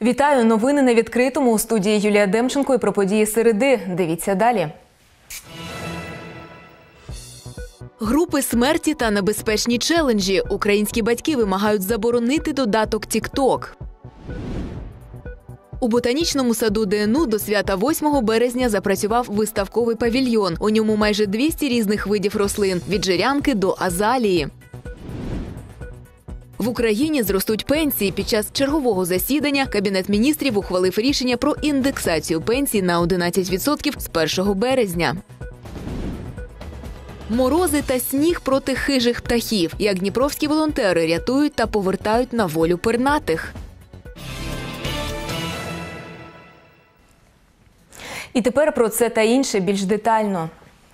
Вітаю! Новини на відкритому. У студії Юлія Демченко і про події середи. Дивіться далі. Групи смерті та небезпечні челенджі. Українські батьки вимагають заборонити додаток TikTok. У ботанічному саду ДНУ до свята 8 березня запрацював виставковий павільйон. У ньому майже 200 різних видів рослин – від жирянки до азалії. В Україні зростуть пенсії. Під час чергового засідання Кабінет міністрів ухвалив рішення про індексацію пенсій на 11% з 1 березня. Морози та сніг проти хижих птахів. Як дніпровські волонтери рятують та повертають на волю пернатих. І тепер про це та інше більш детально.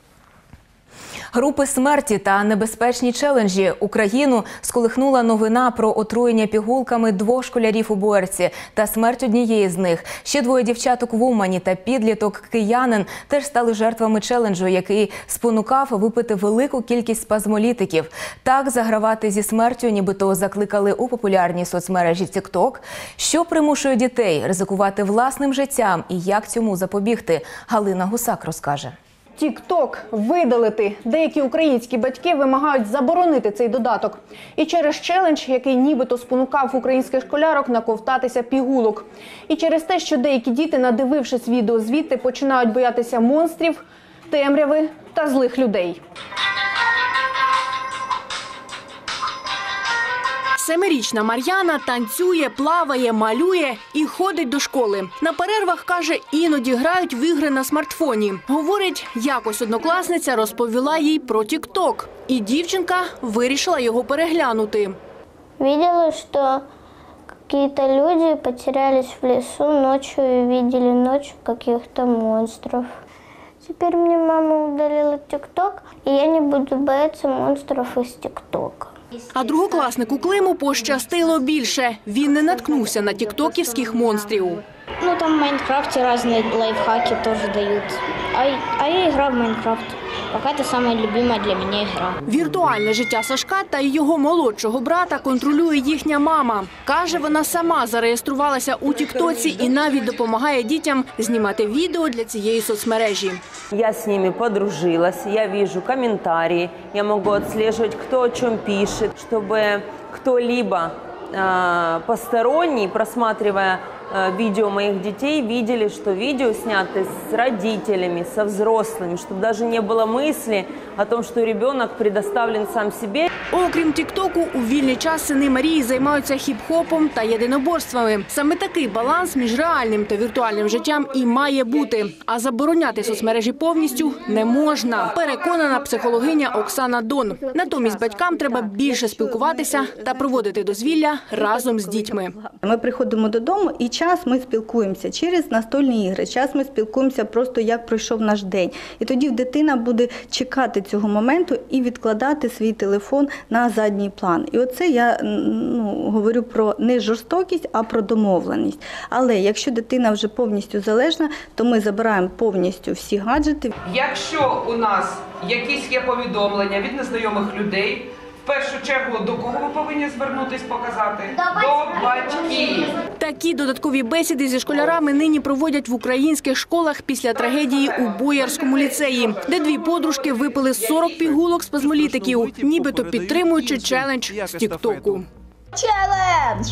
Групи смерті та небезпечні челенджі. Україну сколихнула новина про отруєння пігулками 2 школярів у Боярці та смерть однієї з них. Ще 2 дівчаток в Умані та підліток-киянин теж стали жертвами челенджу, який спонукав випити велику кількість спазмолітиків. Так загравати зі смертю нібито закликали у популярній соцмережі TikTok. Що примушує дітей ризикувати власним життям і як цьому запобігти, Галина Гусак розкаже. TikTok видалити. Деякі українські батьки вимагають заборонити цей додаток. І через челендж, який нібито спонукав українських школярок наковтатися пігулок. І через те, що деякі діти, надивившись відео звідти, починають боятися монстрів, темряви та злих людей. 7-річна Мар'яна танцює, плаває, малює і ходить до школи. На перервах, каже, іноді грають в ігри на смартфоні. Говорить, якось однокласниця розповіла їй про TikTok. І дівчинка вирішила його переглянути. Видела, что какие-то люди потерялись в лесу ночью и видели ночью каких-то монстров. Теперь мне мама удалила TikTok, и я не буду бояться монстров из TikTok. А другокласнику Климу пощастило більше. Він не наткнувся на тіктоківських монстрів. Ну, там в Майнкрафте разные лайфхаки тоже дают. А я играю в Майнкрафт. Пока это самая любимая для меня игра. Віртуальне життя Сашка та його молодшого брата контролює їхня мама. Каже, вона сама зареєструвалася у тіктоці і навіть допомагає дітям знімати відео для цієї соцмережі. Я с ними подружилась, я вижу комментарии, я могу отслеживать, кто о чем пишет, чтобы кто-либо посторонний, просматривая видео моих детей, видели, что видео сняты с родителями, со взрослыми, чтобы даже не было мысли о том, что ребенок предоставлен сам себе. Окрім тіктоку, у вільний час сини Марії займаються хіп-хопом та єдиноборствами. Саме такий баланс між реальним та віртуальним життям і має бути. А забороняти соцмережі повністю не можна, переконана психологиня Оксана Дон. Натомість батькам треба більше спілкуватися та проводити дозвілля разом з дітьми. Ми приходимо додому і час ми спілкуємося через настольні ігри, час ми спілкуємося просто, як пройшов наш день. І тоді дитина буде чекати цього моменту і відкладати свій телефон на задній план. І оце я говорю про не жорстокість, а про домовленість. Але якщо дитина вже повністю залежна, то ми забираємо повністю всі гаджети. Якщо у нас якісь є повідомлення від незнайомих людей, в першу чергу до кого ви повинні звернутись, показати? До батьків. Такі додаткові бесіди зі школярами нині проводять в українських школах після трагедії у Боярському ліцеї, де 2 подружки випили 40 пігулок спазмолітиків, нібито підтримуючи челендж з тіктоку. Челендж!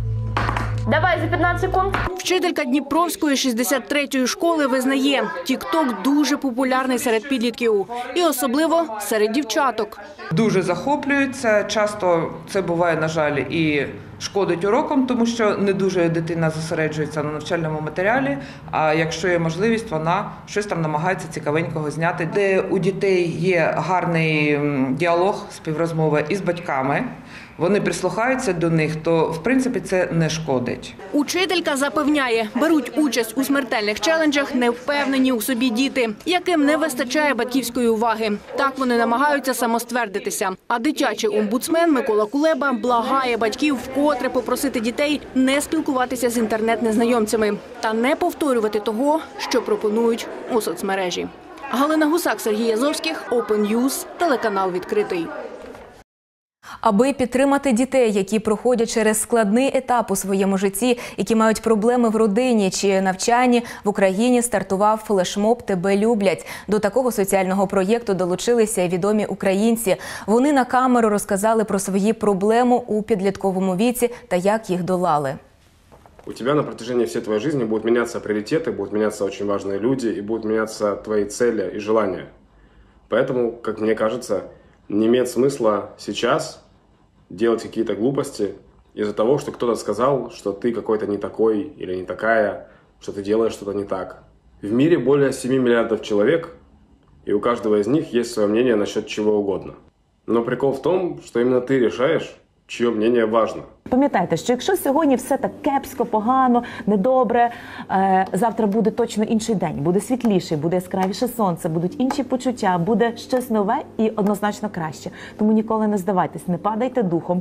Давай за 15 секунд. Вчителька Дніпровської 63-ї школи визнає, TikTok дуже популярний серед підлітків. І особливо серед дівчаток. Дуже захоплюються. Часто це буває, на жаль, і шкодить урокам, тому що не дуже дитина зосереджується на навчальному матеріалі. А якщо є можливість, вона щось там намагається цікавенького зняти. Де у дітей є гарний діалог, співрозмова із батьками, вони прислухаються до них, то, в принципі, це не шкодить. Учителька запевняє, беруть участь у смертельних челенджах невпевнені у собі діти, яким не вистачає батьківської уваги. Так вони намагаються самоствердитися. А дитячий омбудсмен Микола Кулеба благає батьків вкотре попросити дітей не спілкуватися з інтернет-незнайомцями та не повторювати того, що пропонують у соцмережі. Галина Гусак, Сергій Язовських, Open News, телеканал «Відкритий». Аби підтримати дітей, які проходять через складний етап у своєму житті, які мають проблеми в родині чи навчанні, в Україні стартував флешмоб «Тебе люблять». До такого соціального проєкту долучилися й відомі українці. Вони на камеру розказали про свої проблеми у підлітковому віці та як їх долали. У тебя на протяжении всей твоей жизни будут меняться приоритеты, будут меняться очень важные люди и будут меняться твои цели и желания. Поэтому, как мне кажется, не имеет смысла сейчас делать какие-то глупости из-за того, что кто-то сказал, что ты какой-то не такой или не такая, что ты делаешь что-то не так. В мире более 7 миллиардов человек, и у каждого из них есть свое мнение насчет чего угодно. Но прикол в том, что именно ты решаешь, чье мнение важно. Пам'ятайте, що якщо сьогодні все так кепсько, погано, недобре, завтра буде точно інший день, буде світліший, буде яскравіше сонце, будуть інші почуття, буде щось нове і однозначно краще. Тому ніколи не здавайтесь, не падайте духом.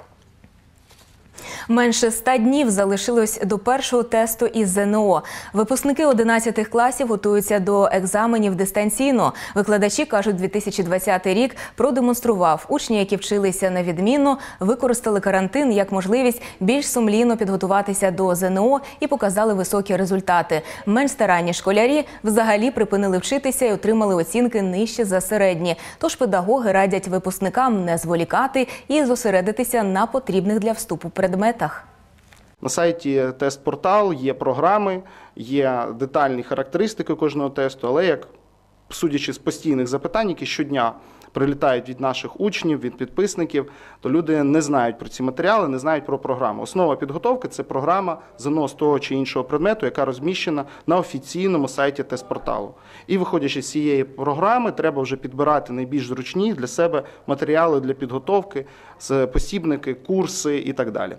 Менше 100 днів залишилось до першого тесту із ЗНО. Випускники 11 класів готуються до екзаменів дистанційно. Викладачі кажуть, 2020 рік продемонстрував. Учні, які вчилися на відмінно, використали карантин як можливість більш сумлінно підготуватися до ЗНО і показали високі результати. Менш старанні школярі взагалі припинили вчитися і отримали оцінки нижче за середні. Тож педагоги радять випускникам не зволікати і зосередитися на потрібних для вступу предметах. На сайті тест-портал є програми, є детальні характеристики кожного тесту, але, як судячи з постійних запитань, які щодня прилітають від наших учнів, від підписників, то люди не знають про ці матеріали, не знають про програму. Основа підготовки – це програма ЗНО з того чи іншого предмету, яка розміщена на офіційному сайті тест-порталу. І виходячи з цієї програми, треба вже підбирати найбільш зручні для себе матеріали для підготовки, посібники, курси і так далі.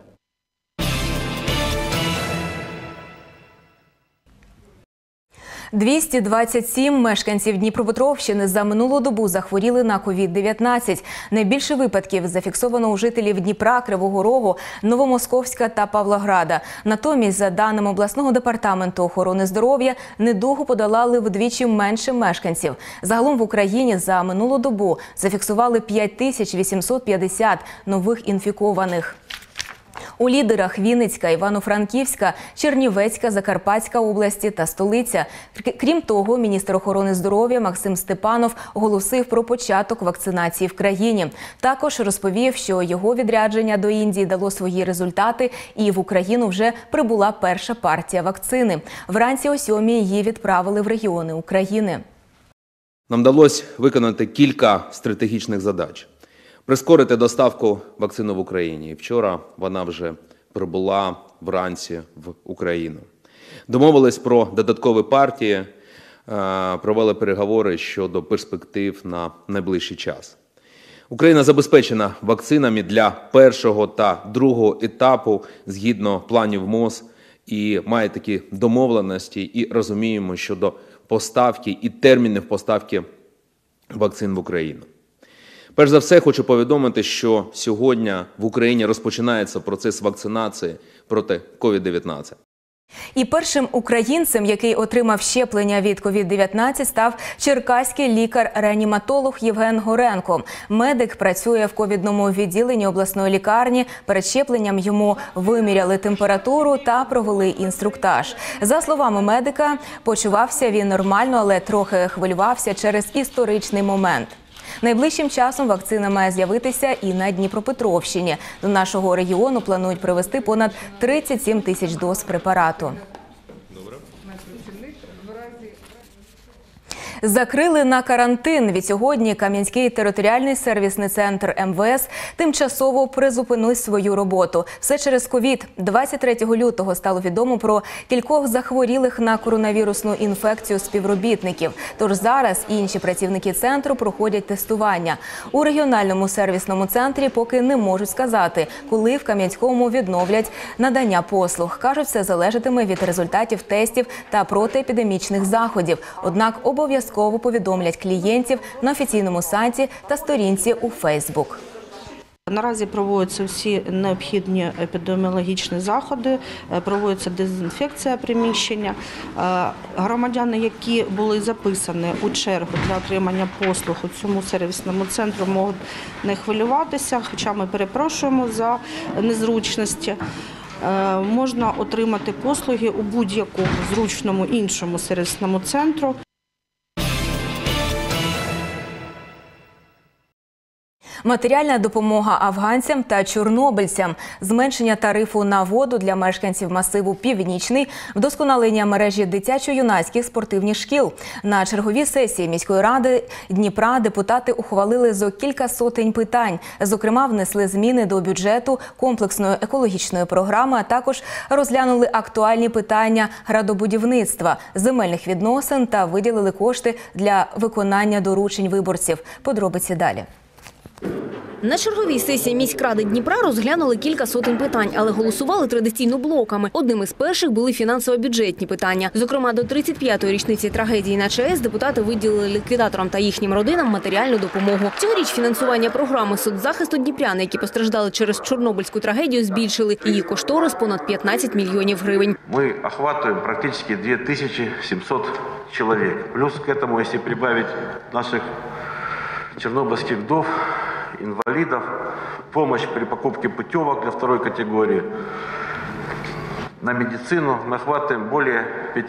227 мешканців Дніпропетровщини за минулу добу захворіли на COVID-19. Найбільше випадків зафіксовано у жителів Дніпра, Кривого Рогу, Новомосковська та Павлограда. Натомість, за даними обласного департаменту охорони здоров'я, недугу подолали вдвічі менше мешканців. Загалом в Україні за минулу добу зафіксували 5850 нових інфікованих. У лідерах Вінницька, Івано-Франківська, Чернівецька, Закарпатська області та столиця. Крім того, міністр охорони здоров'я Максим Степанов оголосив про початок вакцинації в країні. Також розповів, що його відрядження до Індії дало свої результати і в Україну вже прибула перша партія вакцини. Вранці о 7-й її відправили в регіони України. Нам вдалося виконати кілька стратегічних задач. Прискорити доставку вакцини в Україні. Вчора вона вже прибула вранці в Україну. Домовились про додаткові партії, провели переговори щодо перспектив на найближчий час. Україна забезпечена вакцинами для першого та другого етапу згідно планів МОЗ і має такі домовленості і розуміємо щодо поставки і термінів поставки вакцин в Україну. Перш за все, хочу повідомити, що сьогодні в Україні розпочинається процес вакцинації проти COVID-19. І першим українцем, який отримав щеплення від COVID-19, став черкаський лікар-реаніматолог Євген Горенко. Медик працює в ковідному відділенні обласної лікарні. Перед щепленням йому виміряли температуру та провели інструктаж. За словами медика, почувався він нормально, але трохи хвилювався через історичний момент. Найближчим часом вакцина має з'явитися і на Дніпропетровщині. До нашого регіону планують привезти понад 37 тисяч доз препарату. Закрили на карантин. Відсьогодні Кам'янський територіальний сервісний центр МВС тимчасово призупинив свою роботу. Все через ковід. 23 лютого стало відомо про кількох захворілих на коронавірусну інфекцію співробітників. Тож зараз інші працівники центру проходять тестування. У регіональному сервісному центрі поки не можуть сказати, коли в Кам'янському відновлять надання послуг. Кажуть, все залежатиме від результатів тестів та протиепідемічних заходів. Однак обов'язково повідомлять клієнтів на офіційному сайті та сторінці у Фейсбук. Наразі проводяться всі необхідні епідеміологічні заходи, проводиться дезінфекція приміщення. Громадяни, які були записані у чергу для отримання послуг у цьому сервісному центру, можуть не хвилюватися, хоча ми перепрошуємо за незручності. Можна отримати послуги у будь-якому зручному іншому сервісному центру. Матеріальна допомога афганцям та чорнобильцям, зменшення тарифу на воду для мешканців масиву Північний, вдосконалення мережі дитячо-юнацьких спортивних шкіл. На черговій сесії міської ради Дніпра депутати ухвалили зо кілька сотень питань. Зокрема, внесли зміни до бюджету, комплексної екологічної програми, а також розглянули актуальні питання градобудівництва, земельних відносин та виділили кошти для виконання доручень виборців. Подробиці далі. На черговій сесії міськради Дніпра розглянули кілька сотень питань, але голосували традиційно блоками. Одним із перших були фінансово-бюджетні питання. Зокрема, до 35-ї річниці трагедії на ЧАЕС депутати виділили ліквідаторам та їхнім родинам матеріальну допомогу. Цьогоріч фінансування програми соцзахисту дніпрян, які постраждали через Чорнобильську трагедію, збільшили. Її кошторис – понад 15 мільйонів гривень. Ми охватуємо практично 2700 чоловік. Плюс к этому, якщо прибавити наших чернобыльских вдов, инвалидов, помощь при покупке путевок для второй категории. На медицину мы охватываем более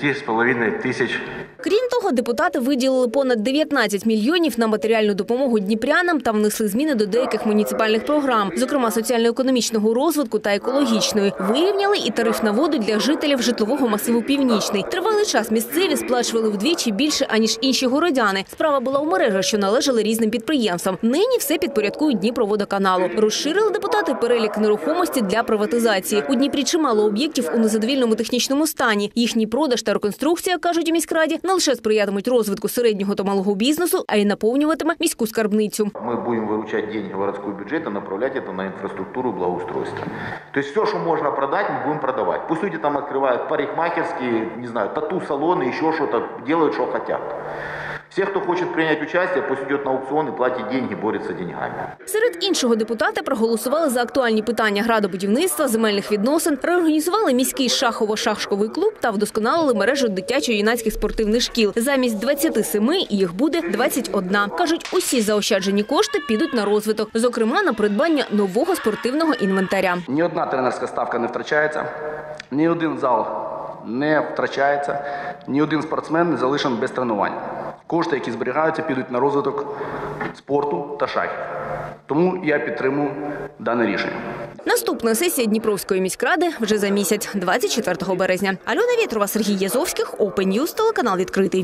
5,5 тысяч. Крім того, депутати виділили понад 19 мільйонів на матеріальну допомогу дніпрянам та внесли зміни до деяких муніципальних програм, зокрема соціально-економічного розвитку та екологічної. Вирівняли і тариф на воду для жителів житлового масиву Північний. Тривалий час місцеві сплачували вдвічі більше, аніж інші городяни. Справа була у мережах, що належали різним підприємствам. Нині все підпорядкують Дніпроводоканалу. Розширили депутати перелік нерухомості для приватизації. У Дніпрі чимало об'єктів у незадовільному технічному стані. Їхній продаж та реконструкція, кажуть у міськраді, не лише сприятимуть розвитку середнього та малого бізнесу, а й наповнюватиме міську скарбницю. Ми будемо виручати гроші городського бюджету, направляти це на інфраструктуру благоустройства. Тобто все, що можна продати, ми будемо продавати. Пусть люди там відкривають парикмахерські, не знаю, тату-салони, ще щось, роблять, що хочуть. Всі, хто хоче прийняти участь, пусть йде на аукціон і платить гроші, бореться деньгами. Серед іншого депутати проголосували за актуальні питання градобудівництва, земельних відносин, реорганізували міський шахово-шашковий клуб та вдосконалили мережу дитячо-юнацьких спортивних шкіл. Замість 27 їх буде 21. Кажуть, усі заощаджені кошти підуть на розвиток, зокрема на придбання нового спортивного інвентаря. Ні одна тренерська ставка не втрачається, ні один зал не втрачається, ні один спортсмен не залишений без тренувань. Кошти, які зберігаються, підуть на розвиток спорту та шахів. Тому я підтримую дане рішення. Наступна сесія Дніпровської міськради вже за місяць, 24 березня. Альона Вєтрова, Сергій Язовських, Open News, телеканал «Відкритий».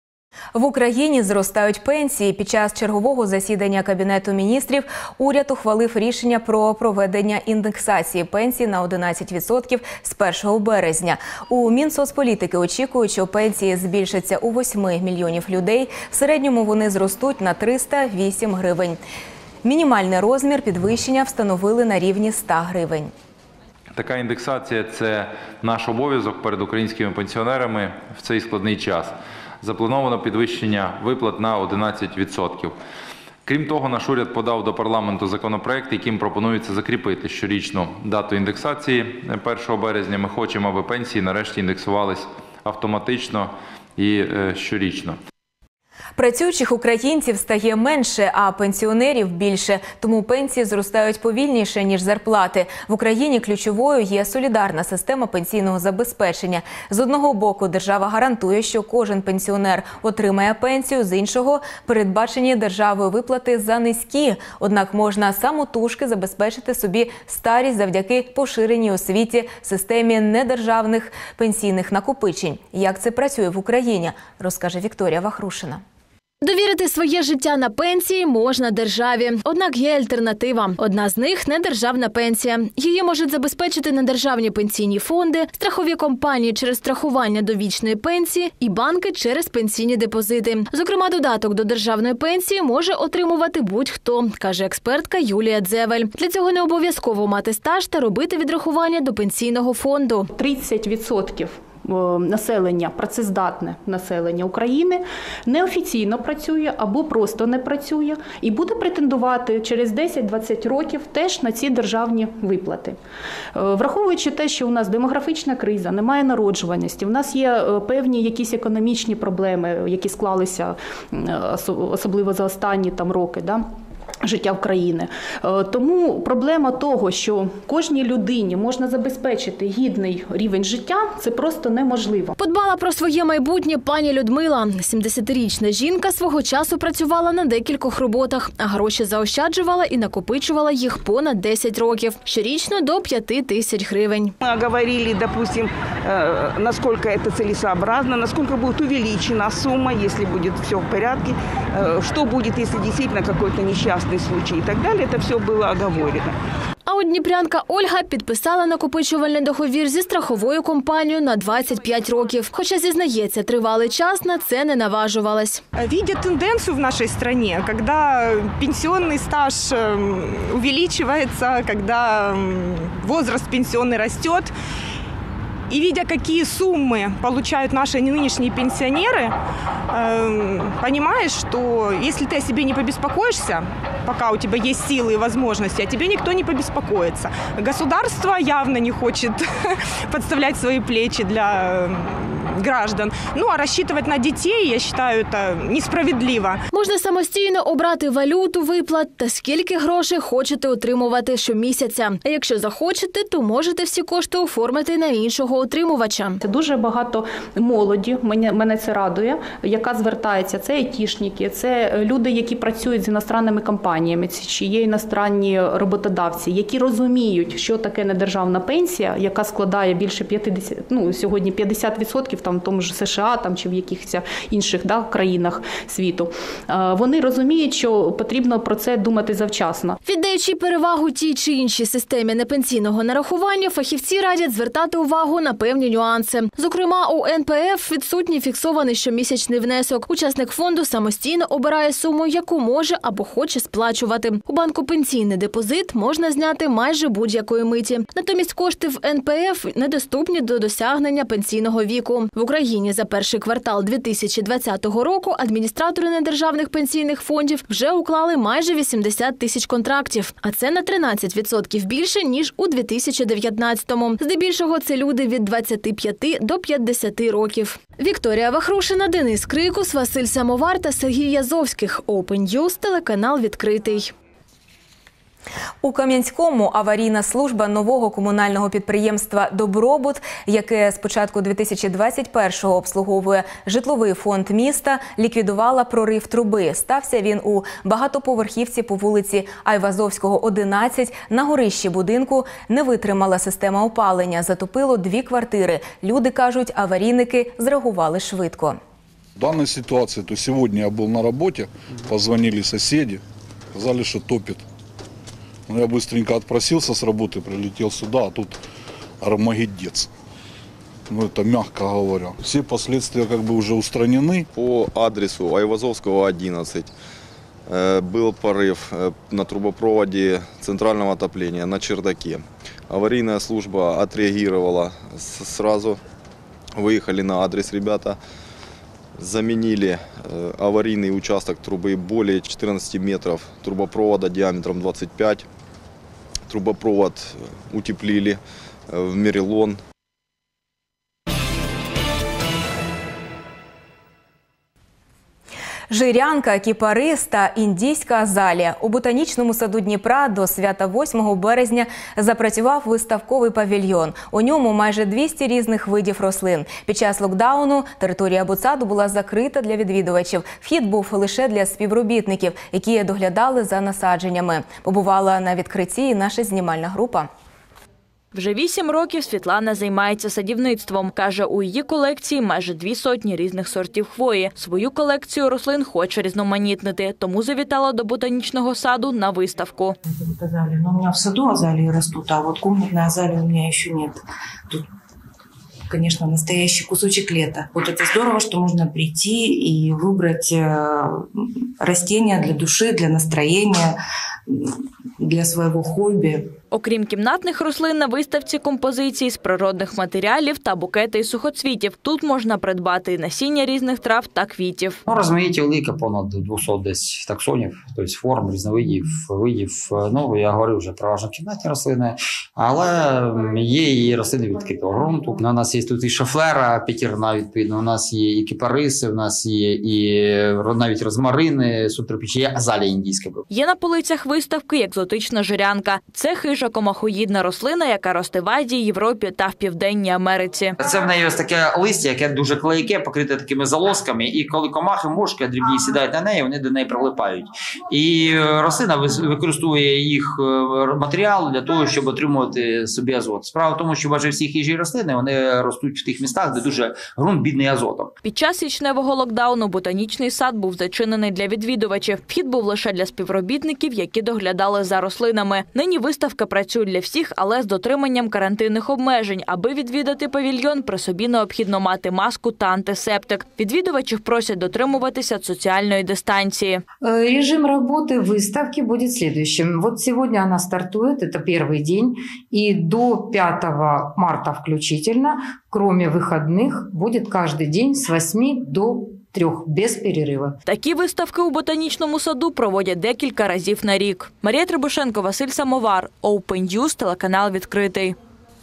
В Україні зростають пенсії. Під час чергового засідання Кабінету міністрів уряд ухвалив рішення про проведення індексації пенсій на 11% з 1 березня. У Мінсоцполітики очікують, що пенсії збільшаться у 8 мільйонів людей. В середньому вони зростуть на 308 гривень. Мінімальний розмір підвищення встановили на рівні 100 гривень. Така індексація – це наш обов'язок перед українськими пенсіонерами в цей складний час. Заплановано підвищення виплат на 11%. Крім того, наш уряд подав до парламенту законопроект, яким пропонується закріпити щорічну дату індексації 1 березня. Ми хочемо, аби пенсії нарешті індексувались автоматично і щорічно. Працюючих українців стає менше, а пенсіонерів більше. Тому пенсії зростають повільніше, ніж зарплати. В Україні ключовою є солідарна система пенсійного забезпечення. З одного боку, держава гарантує, що кожен пенсіонер отримає пенсію, з іншого – передбачені державою виплати за низькі. Однак можна самотужки забезпечити собі старість завдяки поширеній у світі системі недержавних пенсійних накопичень. Як це працює в Україні, розкаже Вікторія Вахрушина. Довірити своє життя на пенсії можна державі. Однак є альтернатива. Одна з них – недержавна пенсія. Її можуть забезпечити недержавні пенсійні фонди, страхові компанії через страхування довічної пенсії і банки через пенсійні депозити. Зокрема, додаток до державної пенсії може отримувати будь-хто, каже експертка Юлія Дзевель. Для цього не обов'язково мати стаж та робити відрахування до пенсійного фонду. 30% населення, працездатне населення України неофіційно працює або просто не працює і буде претендувати через 10-20 років теж на ці державні виплати. Враховуючи те, що у нас демографічна криза, немає народжуваності, у нас є певні якісь економічні проблеми, які склалися особливо за останні роки, життя в країні. Тому проблема того, що кожній людині можна забезпечити гідний рівень життя, це просто неможливо. Подбала про своє майбутнє пані Людмила. 70-річна жінка свого часу працювала на декількох роботах, а гроші заощаджувала і накопичувала їх понад 10 років. Щорічно до 5 тисяч гривень. Мы говорили, допустим, насколько это целесообразно, насколько будет увеличена сумма, если будет все в порядке, что будет, если действительно какой-то несчастный случай и так далее. Это все было оговорено. А от дніпрянка Ольга підписала накопичувальний договір зі страховою компанією на 25 років. Хоча, зізнається, тривалий час на це не наважувалась. Видя тенденцию в нашей стране, когда пенсионный стаж увеличивается, когда возраст пенсионный растет, и видя, какие суммы получают наши нынешние пенсионеры, понимаешь, что если ты о себе не побеспокоишься, пока у тебя есть силы и возможности, о тебе никто не побеспокоится. Государство явно не хочет подставлять свои плечи для граждан. Ну, а рассчитывать на детей, я считаю, это несправедливо. Можна самостійно обрати валюту виплат та скільки грошей хочете отримувати щомісяця. А якщо захочете, то можете всі кошти оформити на іншого отримувача. Це дуже багато молоді, мене це радує, яка звертається. Це айтішники, це люди, які працюють з іностранними компаніями, чи є іностранні роботодавці, які розуміють, що таке недержавна пенсія, яка складає більше 50, сьогодні 50%, в тому ж США чи в якихось інших країнах світу. Вони розуміють, що потрібно про це думати завчасно. Віддаючи перевагу тій чи іншій системі непенсійного нарахування, фахівці радять звертати увагу на певні нюанси. Зокрема, у НПФ відсутній фіксований щомісячний внесок. Учасник фонду самостійно обирає суму, яку може або хоче сплачувати. У банку пенсійний депозит можна зняти майже будь-якої миті. Натомість кошти в НПФ недоступні до досягнення пенсійного віку. В Україні за перший квартал 2020 року адміністратори недержавних пенсійних фондів вже уклали майже 80 тисяч контрактів, а це на 13% більше, ніж у 2019-му. Здебільшого це люди від 25 до 50 років. Вікторія Вахрушина, Денис Крикус, Василь Самовар та Сергій Язовських. Open News, телеканал «Відкритий». У Кам'янському аварійна служба нового комунального підприємства «Добробут», яке з початку 2021-го обслуговує житловий фонд міста, ліквідувала прорив труби. Стався він у багатоповерхівці по вулиці Айвазовського, 11. На горищі будинку не витримала система опалення, затопило 2 квартири. Люди кажуть, аварійники зреагували швидко. В данной ситуации, то сегодня я был на работе, позвонили соседи, сказали, что топит. Я быстренько отпросился с работы, прилетел сюда, а тут армагеддец. Это мягко говоря. Все последствия уже устранены. По адресу Айвазовского, 11 был порыв на трубопроводе центрального отопления на чердаке. Аварийная служба отреагировала сразу. Выехали на адрес ребята. Заменили аварийный участок трубы более 14 метров, трубопровода диаметром 25. Трубопровод утеплили в мерилон. Жирянка, кіпарис та індійська азалія. У ботанічному саду Дніпра до свята 8 березня запрацював виставковий павільйон. У ньому майже 200 різних видів рослин. Під час локдауну територія ботсаду була закрита для відвідувачів. Вхід був лише для співробітників, які доглядали за насадженнями. Побувала на відкритті і наша знімальна група. Вже 8 років Світлана займається садівництвом. Каже, у її колекції майже 200 різних сортів хвої. Свою колекцію рослин хоче різноманітнити, тому завітала до ботанічного саду на виставку. У мене в саду азалії ростуть, а от комнатної азалії у мене ще немає. Тут, конечно, настоящий кусочек лета. Вот это здорово, что можно прийти и выбрать растения для души, для настроения. для своего хобби. Окрім кімнатних рослин, на виставці композиції з природних матеріалів та букети із сухоцвітів. Тут можна придбати насіння різних трав та квітів. Розмаїття велике, понад 200 десь таксонів, тобто форм, різновидів, видів. Я говорив вже про кімнатні рослини, але є і рослини відкритого ґрунту. У нас є тут і шафлера п'ятірна, відповідно, у нас є і кипариси, у нас є і навіть розмарини, субтропічні, є азалія індійська. Є на полицях виставки екзотична жирянка. Це хижа комахоїдна рослина, яка росте в Азії, Європі та в Південній Америці. Це в неї ось таке листя, яке дуже клейке, покрите такими залозками, і коли комахи, мошки дрібні сідають на неї, вони до неї прилипають. І рослина використовує їх матеріал для того, щоб отримувати собі азот. Справа в тому, що майже всі хижі рослини, вони ростуть в тих містах, де дуже ґрунт бідний азотом. Під час січневого локдауну ботанічний сад був зачинений для відвідувачів. Вхід був лише для співробітників, які доглядали за рослинами. Нині виставка працює для всіх, але з дотриманням карантинних обмежень. Аби відвідати павільйон, при собі необхідно мати маску та антисептик. Відвідувачів просять дотримуватися соціальної дистанції. Режим работы выставки будет следующим. Вот сегодня она стартует, это первый день, и до 5 марта включительно, кроме выходных, будет каждый день с 8 до 3 без перерыва. Такі виставки у ботанічному саду проводять декілька разів на рік. Марія Требушенко, Василь Самовар, Open News, телеканал «Відкритий».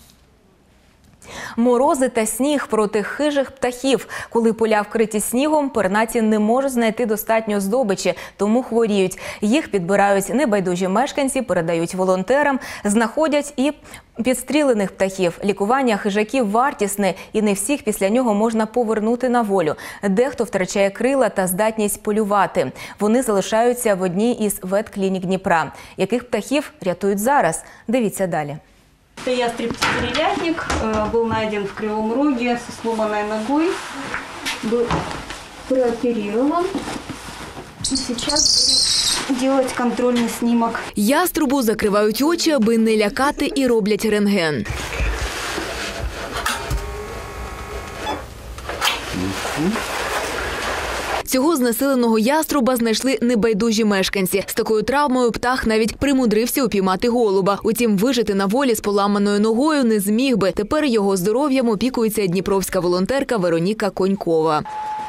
Морози та сніг проти хижих птахів. Коли поля вкриті снігом, пернаті не можуть знайти достатньо здобичі, тому хворіють. Їх підбирають небайдужі мешканці, передають волонтерам, знаходять і підстрілених птахів. Лікування хижаків вартісне, і не всіх після нього можна повернути на волю. Дехто втрачає крила та здатність полювати. Вони залишаються в одній із ветклінік Дніпра. Яких птахів рятують зараз? Дивіться далі. Это ястреб-перелятник, был найден в Кривом Роге со сломанной ногой, был прооперирован. И сейчас будем делать контрольный снимок. Яструбу закривають очі, аби не лякати, і роблять рентген. Цього знесиленого яструба знайшли небайдужі мешканці. З такою травмою птах навіть примудрився упіймати голуба. Утім, вижити на волі з поламаною ногою не зміг би. Тепер його здоров'ям опікується дніпровська волонтерка Вероніка Конькова.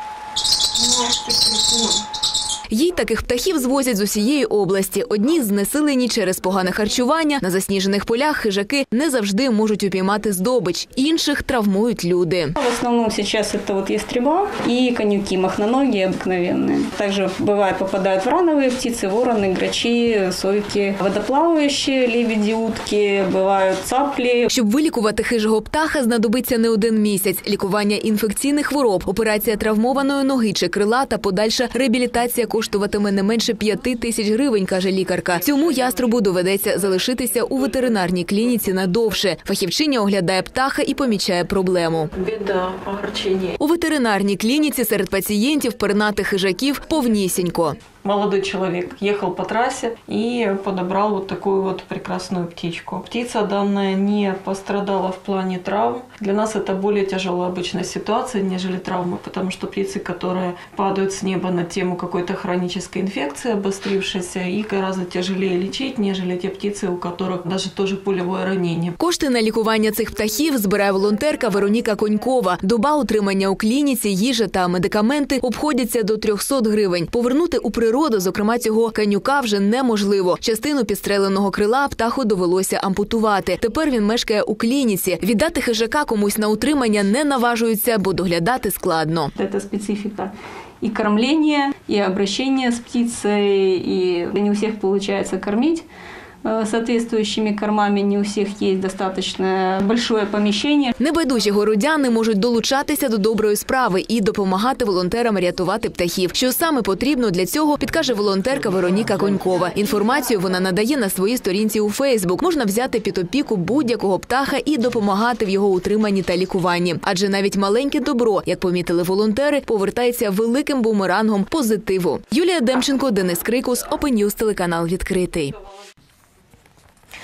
Їй таких птахів звозять з усієї області. Одні знесилені через погане харчування, на засніжених полях хижаки не завжди можуть упіймати здобич, інших травмують люди. В основном сейчас это вот ястреба и конюки, махноноги обыкновенные. Также бывает попадают врановые птицы, вороны, грачи, сойки, водоплавающие, лебеди, утки, бывают цапли. Щоб вилікувати хижого птаха, знадобиться не один місяць. Лікування інфекційних хвороб, операція травмованої ноги чи крила та подальша реабілітація коштуватиме не менше 5 тисяч гривень, каже лікарка. Цьому яструбу доведеться залишитися у ветеринарній клініці надовше. Фахівчиня оглядає птаха і помічає проблему. Біда, огорчення. У ветеринарній клініці серед пацієнтів пернатих хижаків повнісінько. Молодой человек ехал по трассе и подобрал вот такую вот прекрасную птичку. Птица данная не пострадала в плане травм. Для нас это более тяжелая обычная ситуация, нежели травмы, потому что птицы, которые падают с неба на тему какой-то хронической инфекции, обострившейся, их гораздо тяжелее лечить, нежели те птицы, у которых даже тоже пулевое ранение. Кошти на лікування цих птахів збирає волонтерка Вероніка Конькова. Доба утримання у клініці, їжа та медикаменти обходяться до 300 гривень. Повернути у природу, зокрема цього канюка, вже неможливо. Частину підстреленого крила птаху довелося ампутувати. Тепер він мешкає у клініці. Віддати хижака комусь на утримання не наважуються, бо доглядати складно. Це специфіка і кормлення, і обращення з птицею, і не у всіх виходить кормити соответствующими кормами, не у всіх є достатньо большое поміщення. Небайдужі городяни можуть долучатися до доброї справи і допомагати волонтерам рятувати птахів. Що саме потрібно для цього, підкаже волонтерка Вероніка Конькова. Інформацію вона надає на своїй сторінці у Фейсбук. Можна взяти під опіку будь-якого птаха і допомагати в його утриманні та лікуванні. Адже навіть маленьке добро, як помітили волонтери, повертається великим бумерангом позитиву. Юлія Демченко, Денис Крикус, Open News, телеканал «Відкритий».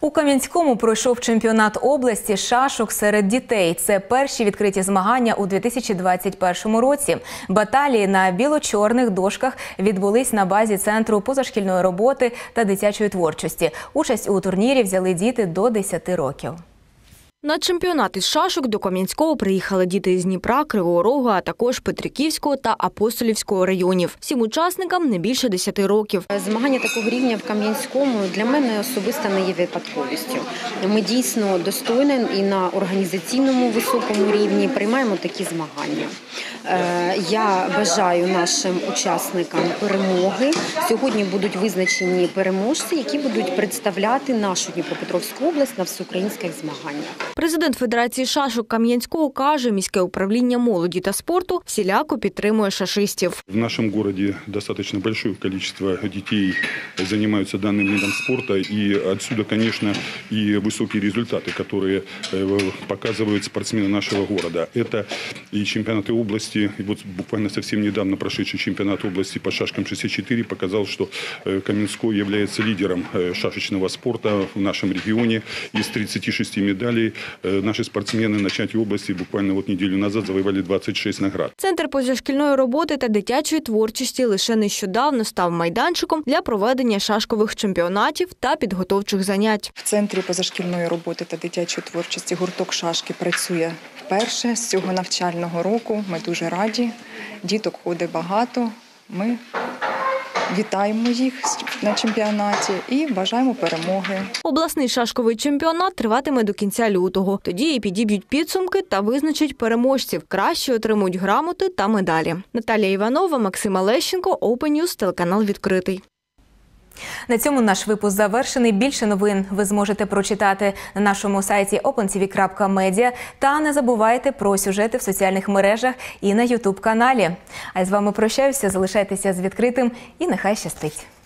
У Кам'янському пройшов чемпіонат області з шашок серед дітей. Це перші відкриті змагання у 2021 році. Баталії на біло-чорних дошках відбулись на базі Центру позашкільної роботи та дитячої творчості. Участь у турнірі взяли діти до 10 років. На чемпіонат із шашок до Кам'янського приїхали діти із Дніпра, Кривого Рогу, а також Петриківського та Апостолівського районів. Всім учасникам не більше 10 років. Змагання такого рівня в Кам'янському для мене особисто не є випадковістю. Ми дійсно достойно і на організаційному високому рівні приймаємо такі змагання. Я бажаю нашим учасникам перемоги. Сьогодні будуть визначені переможці, які будуть представляти нашу Дніпропетровську область на всеукраїнських змаганнях. Президент Федерації шашок Кам'янського каже, міське управління молоді та спорту всіляко підтримує шашистів. В нашем городе достаточно большое количество детей занимаются данным видом спорта, и отсюда, конечно, и высокие результаты, которые показывают спортсмены нашего города. Это и чемпионаты области, и вот буквально совсем недавно прошедший чемпионат области по шашкам 64 показал, что Каменской является лидером шашечного спорта в нашем регионе. Из 36 медалей наши спортсмены на чемпионате области буквально вот неделю назад завоевали 26 наград. Центр позашкільної роботи та дитячої творчості лише нещодавно став майданчиком для проведення шашкових чемпіонатів та підготовчих занять. В Центрі позашкільної роботи та дитячої творчості гурток шашки працює вперше з цього навчального року. Ми дуже раді. Діток ходить багато. Ми вітаємо їх на чемпіонаті і бажаємо перемоги. Обласний шашковий чемпіонат триватиме до кінця лютого. Тоді і підіб'ють підсумки та визначать переможців. Кращі отримують грамоти та медалі. Наталія Іванова, Максим Олещенко, Open News, телеканал «Відкритий». На цьому наш випуск завершений. Більше новин ви зможете прочитати на нашому сайті opentv.media. Та не забувайте про сюжети в соціальних мережах і на YouTube-каналі. А я з вами прощаюся, залишайтеся з «Відкритим» і нехай щастить.